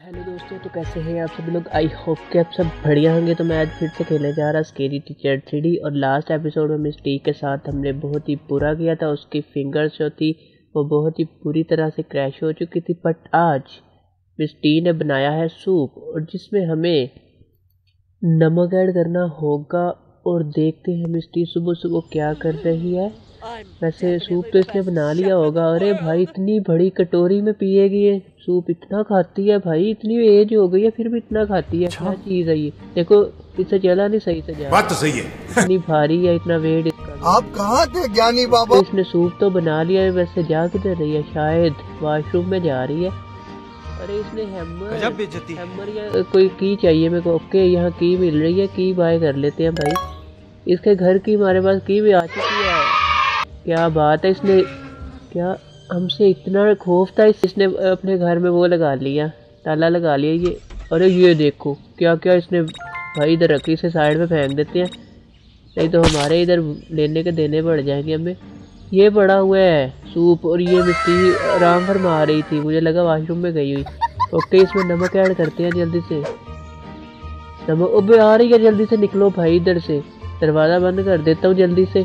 Hello दोस्तों, तो कैसे हैं आप सभी लोग। आई होप कि आप सब बढ़िया होंगे। तो मैं आज फिर से खेलने जा रहा स्केरी टीचर 3D। और लास्ट एपिसोड में मिस्टीक के साथ हमने बहुत ही बुरा किया था। उसकी फिंगर्स जो थी वो बहुत ही बुरी तरह से क्रैश हो चुकी थी। बट आज मिस्टी ने बनाया है सूप, और जिसमें हमें नमक ऐड करना होगा। और देखते हैं मिस्टी सुबह सुबह क्या कर रही है। वैसे सूप तो इसने बना लिया होगा। अरे भाई, इतनी बड़ी कटोरी में पिएगी ये सूप? इतना खाती है भाई, इतनी एज हो गई है फिर भी इतना खाती है। क्या चीज है ये? देखो, इससे चला नहीं सही से जा। बात तो सही है। इतनी भारी है, इतना वेट इसका। आप कहाँ थे ज्ञानी बाबा? तो इसने सूप तो बना लिया है। वैसे जा किधर रही है? शायद वॉशरूम में जा रही है। अरे इसने हैमर या कोई की चाहिए मेरे को। ओके, यहाँ की मिल रही है, की बाय कर लेते हैं भाई। इसके घर की हमारे पास की भी आ चुकी है। क्या बात है, इसने क्या हमसे इतना खौफ था? इसने अपने घर में वो लगा लिया, ताला लगा लिया ये। अरे ये देखो क्या क्या इसने भाई इधर रखी। इसे साइड में फेंक देते हैं, नहीं तो हमारे इधर लेने के देने पड़ जाएंगे हमें। ये पड़ा हुआ है सूप, और ये मिट्टी आराम फरमा रही थी। मुझे लगा वॉशरूम में गई हुई। ओके, इसमें नमक ऐड करते हैं जल्दी से। नमक अब आ रही है, जल्दी से निकलो भाई इधर से। दरवाज़ा बंद कर देता हूँ जल्दी से।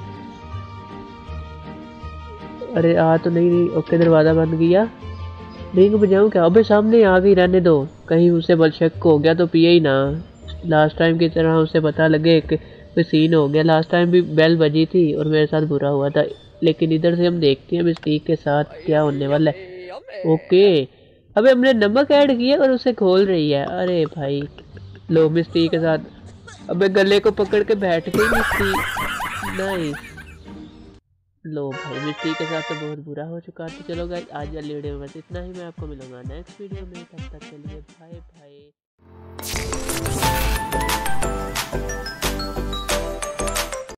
अरे आ तो नहीं। ओके, दरवाज़ा बंद किया। रिंग बजाऊँ क्या? अबे सामने आ गई, रहने दो। कहीं उसे बल शक हो गया तो पिए ही ना। लास्ट टाइम की तरह उसे पता लगे कि कोई सीन हो गया। लास्ट टाइम भी बेल बजी थी और मेरे साथ बुरा हुआ था। लेकिन इधर से हम देखते हैं मिस्टीक के साथ क्या होने वाला है। ओके, अबे हमने नमक ऐड किया और उसे खोल रही है। अरे भाई, लो मिस्टीक के साथ। अबे गले को पकड़ के बैठ गई मिस्टीक। नाइस। लो भाई, मिट्टी के साथ तो बहुत बुरा हो चुका। तो चलो गाइस, आज वाली वीडियो में बस इतना ही। मैं आपको मिलूंगा नेक्स्ट वीडियो में। तब तक के लिए बाय बाय।